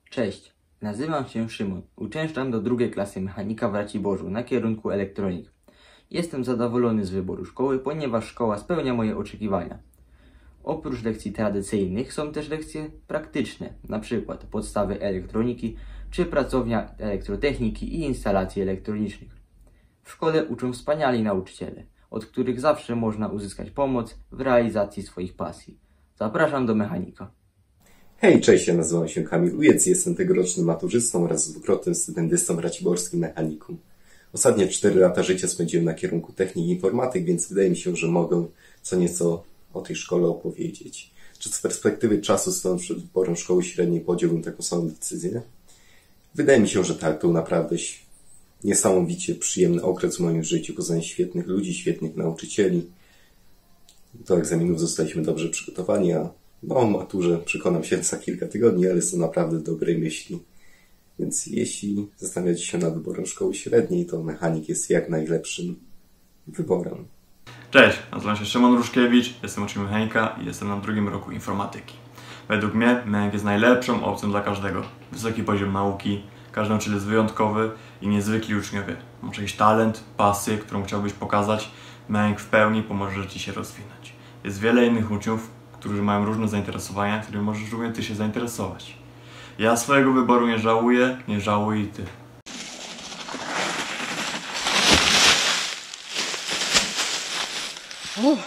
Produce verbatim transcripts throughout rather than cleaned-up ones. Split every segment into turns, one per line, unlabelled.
Cześć, nazywam się Szymon. Uczęszczam do drugiej klasy mechanika w Raciborzu na kierunku elektronik. Jestem zadowolony z wyboru szkoły, ponieważ szkoła spełnia moje oczekiwania. Oprócz lekcji tradycyjnych są też lekcje praktyczne, np. podstawy elektroniki czy pracownia elektrotechniki i instalacji elektronicznych. W szkole uczą wspaniali nauczyciele, od których zawsze można uzyskać pomoc w realizacji swoich pasji. Zapraszam do mechanika.
Hej, cześć, ja nazywam się Kamil Ujec, jestem tegorocznym maturzystą oraz dwukrotnym stipendystą w Raciborskim Mechanikum. Ostatnie cztery lata życia spędziłem na kierunku technik i informatyk, więc wydaje mi się, że mogę co nieco o tej szkole opowiedzieć. Czy z perspektywy czasu stojąc przed wyborem szkoły średniej podjąłbym taką samą decyzję? Wydaje mi się, że tak, to naprawdę niesamowicie przyjemny okres w moim życiu. Poznałem świetnych ludzi, świetnych nauczycieli. Do egzaminów zostaliśmy dobrze przygotowani, a o maturze przekonam się za kilka tygodni, ale są naprawdę dobrej myśli. Więc jeśli zastanawiacie się nad wyborem szkoły średniej, to mechanik jest jak najlepszym wyborem.
Cześć, nazywam się Szymon Ruszkiewicz, jestem uczniem mechanika i jestem na drugim roku informatyki. Według mnie mechanik jest najlepszą opcją dla każdego. Wysoki poziom nauki, każdy nauczyciel jest wyjątkowy i niezwykli uczniowie. Masz jakiś talent, pasję, którą chciałbyś pokazać, mechanik w pełni pomoże Ci się rozwinąć. Jest wiele innych uczniów, którzy mają różne zainteresowania, którymi możesz również Ty się zainteresować. Ja swojego wyboru nie żałuję, nie żałuj i Ty.
O!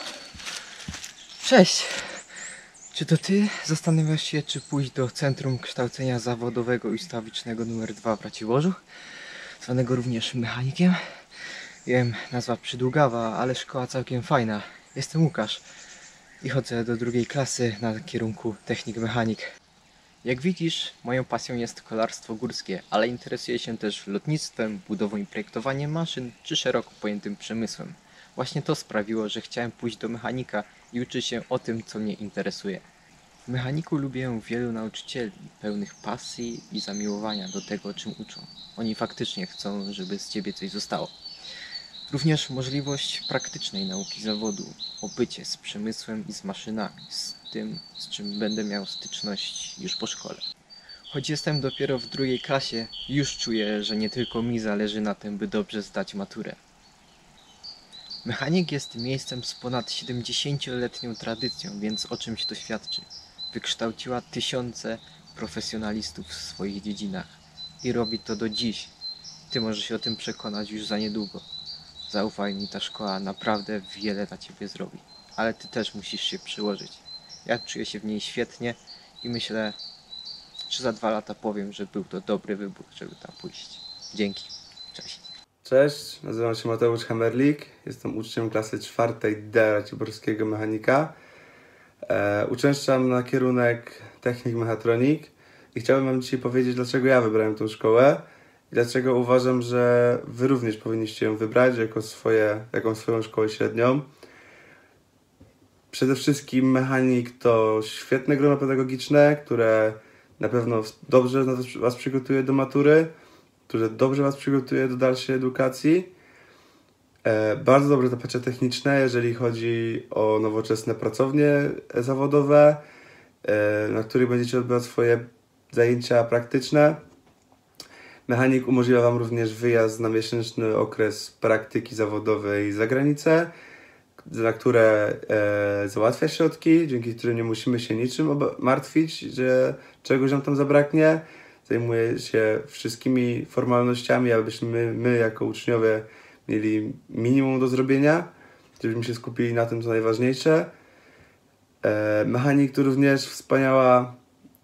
Cześć! Czy to Ty zastanawiasz się, czy pójść do Centrum Kształcenia Zawodowego i Ustawicznego numer dwa w Raciborzu, zwanego również mechanikiem? Wiem, nazwa przydługawa, ale szkoła całkiem fajna. Jestem Łukasz i chodzę do drugiej klasy na kierunku technik mechanik. Jak widzisz, moją pasją jest kolarstwo górskie, ale interesuję się też lotnictwem, budową i projektowaniem maszyn, czy szeroko pojętym przemysłem. Właśnie to sprawiło, że chciałem pójść do mechanika i uczyć się o tym, co mnie interesuje. W mechaniku lubię wielu nauczycieli, pełnych pasji i zamiłowania do tego, czym uczą. Oni faktycznie chcą, żeby z ciebie coś zostało. Również możliwość praktycznej nauki zawodu, obycie z przemysłem i z maszynami, z tym, z czym będę miał styczność już po szkole. Choć jestem dopiero w drugiej klasie, już czuję, że nie tylko mi zależy na tym, by dobrze zdać maturę. Mechanik jest miejscem z ponad siedemdziesięcioletnią tradycją, więc o czymś to świadczy. Wykształciła tysiące profesjonalistów w swoich dziedzinach i robi to do dziś. Ty możesz się o tym przekonać już za niedługo. Zaufaj mi, ta szkoła naprawdę wiele dla Ciebie zrobi, ale Ty też musisz się przyłożyć. Ja czuję się w niej świetnie i myślę, że za dwa lata powiem, że był to dobry wybór, żeby tam pójść. Dzięki. Cześć.
Cześć, nazywam się Mateusz Hemerlik, jestem uczniem klasy czwartej D Raciborskiego Mechanika. E, uczęszczam na kierunek Technik Mechatronik i chciałbym Wam dzisiaj powiedzieć, dlaczego ja wybrałem tę szkołę i dlaczego uważam, że Wy również powinniście ją wybrać jako, swoje, jako swoją szkołę średnią. Przede wszystkim mechanik to świetne grono pedagogiczne, które na pewno dobrze Was przygotuje do matury, które dobrze Was przygotuje do dalszej edukacji. E, bardzo dobre zaplecie techniczne, jeżeli chodzi o nowoczesne pracownie zawodowe, e, na których będziecie odbywać swoje zajęcia praktyczne. Mechanik umożliwia Wam również wyjazd na miesięczny okres praktyki zawodowej za granicę, na które e, załatwia środki, dzięki którym nie musimy się niczym martwić, że czegoś nam tam zabraknie. Zajmuje się wszystkimi formalnościami, abyśmy my, my jako uczniowie mieli minimum do zrobienia, żebyśmy się skupili na tym, co najważniejsze. E, mechanik to również wspaniała,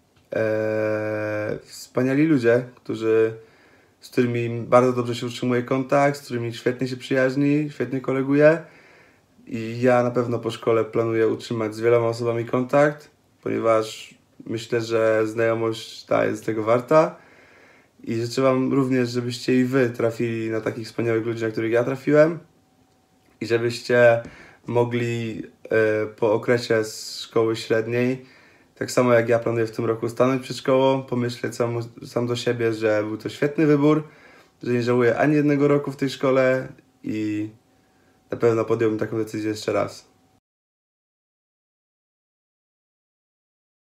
e, wspaniali ludzie, którzy, z którymi bardzo dobrze się utrzymuje kontakt, z którymi świetnie się przyjaźni, świetnie koleguje. I ja na pewno po szkole planuję utrzymać z wieloma osobami kontakt, ponieważ myślę, że znajomość ta jest tego warta i życzę Wam również, żebyście i Wy trafili na takich wspaniałych ludzi, na których ja trafiłem i żebyście mogli e, po okresie z szkoły średniej, tak samo jak ja planuję w tym roku stanąć przed szkołą, pomyśleć sam, sam do siebie, że był to świetny wybór, że nie żałuję ani jednego roku w tej szkole i na pewno podjąłbym taką decyzję jeszcze raz.